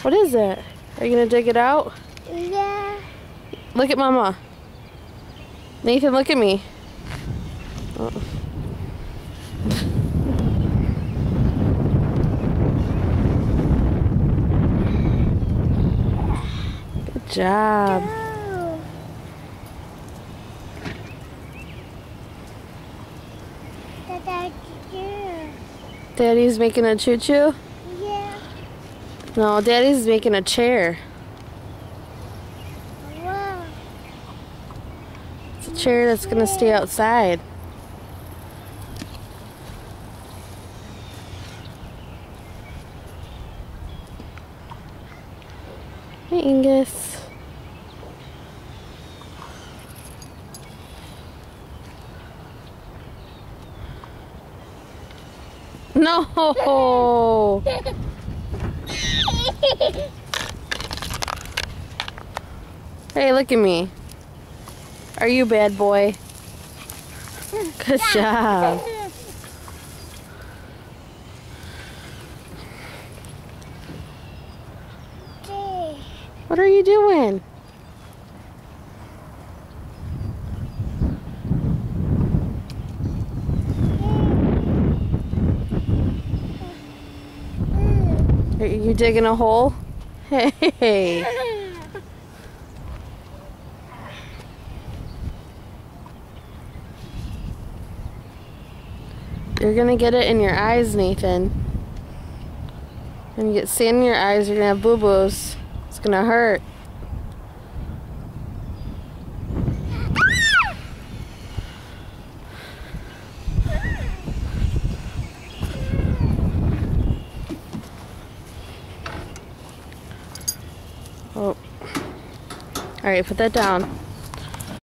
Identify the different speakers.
Speaker 1: What is it? Are you gonna dig it out?
Speaker 2: Yeah.
Speaker 1: Look at Mama. Nathan, look at me. Oh. Good job.
Speaker 2: Oh.
Speaker 1: Daddy's making a choo-choo?
Speaker 2: Yeah.
Speaker 1: No, Daddy's making a chair.
Speaker 2: Wow.
Speaker 1: It's a chair that's gonna stay outside. Hey, Angus. No! Hey, look at me. Are you bad boy? Good job. What are you doing? Are you digging a hole? Hey. You're gonna get it in your eyes, Nathan. When you get sand in your eyes, you're gonna have boo-boos. It's gonna hurt. Oh. Alright, put that down.